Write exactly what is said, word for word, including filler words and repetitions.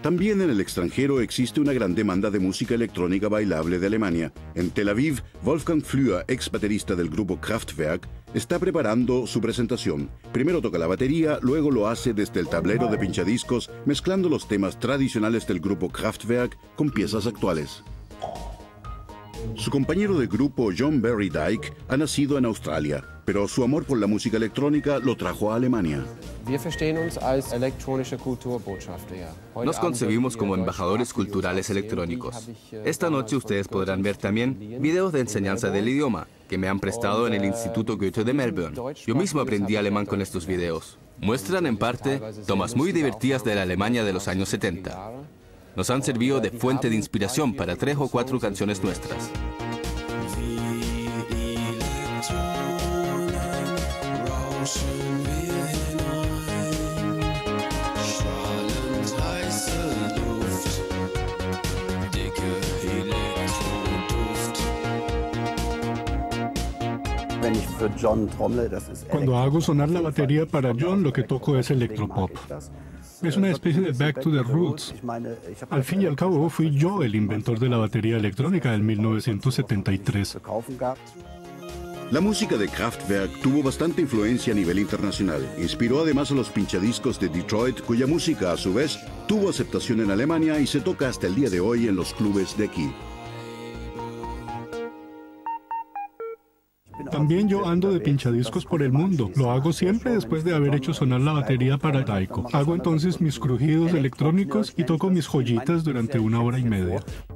También en el extranjero existe una gran demanda de música electrónica bailable de Alemania. En Tel Aviv, Wolfgang Flür, ex baterista del grupo Kraftwerk, está preparando su presentación. Primero toca la batería, luego lo hace desde el tablero de pinchadiscos, mezclando los temas tradicionales del grupo Kraftwerk con piezas actuales. Su compañero de grupo John Barry Dyke ha nacido en Australia, pero su amor por la música electrónica lo trajo a Alemania. Nos concebimos como embajadores culturales electrónicos. Esta noche ustedes podrán ver también videos de enseñanza del idioma que me han prestado en el Instituto Goethe de Melbourne. Yo mismo aprendí alemán con estos videos. Muestran en parte tomas muy divertidas de la Alemania de los años setenta. Nos han servido de fuente de inspiración para tres o cuatro canciones nuestras. Cuando hago sonar la batería para John, lo que toco es electropop. Es una especie de Back to the Roots. Al fin y al cabo, fui yo el inventor de la batería electrónica en mil novecientos setenta y tres. La música de Kraftwerk tuvo bastante influencia a nivel internacional. Inspiró además a los pinchadiscos de Detroit, cuya música, a su vez, tuvo aceptación en Alemania y se toca hasta el día de hoy en los clubes de aquí. También yo ando de pinchadiscos por el mundo. Lo hago siempre después de haber hecho sonar la batería para Taiko. Hago entonces mis crujidos electrónicos y toco mis joyitas durante una hora y media.